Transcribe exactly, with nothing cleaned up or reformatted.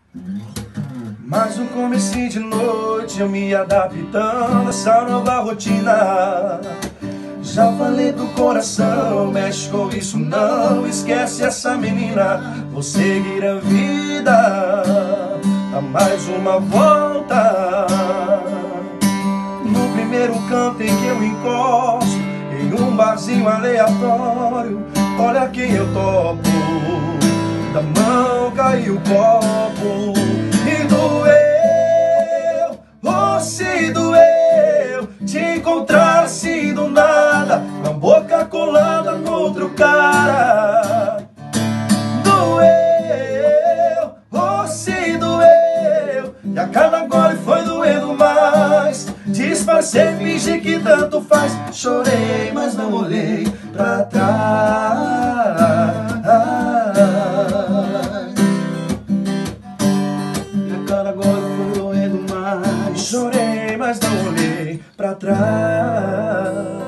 Mas no comecinho de noite eu me adaptando a essa nova rotina. Já falei pro coração, mexe com isso não, esquece essa menina. Vou seguir a vida, a mais uma volta. No primeiro canto em que eu encosto, em um barzinho aleatório, olha quem eu topo. Da mão caiu o copo e doeu, oh se doeu, te encontrar assim do nada, com a boca colada no outro cara. Doeu, oh se doeu, e a cada gole foi doendo mais. Disfarcei, fingi que tanto faz, chorei, mas não olhei pra trás. Chorei, mas não olhei pra trás.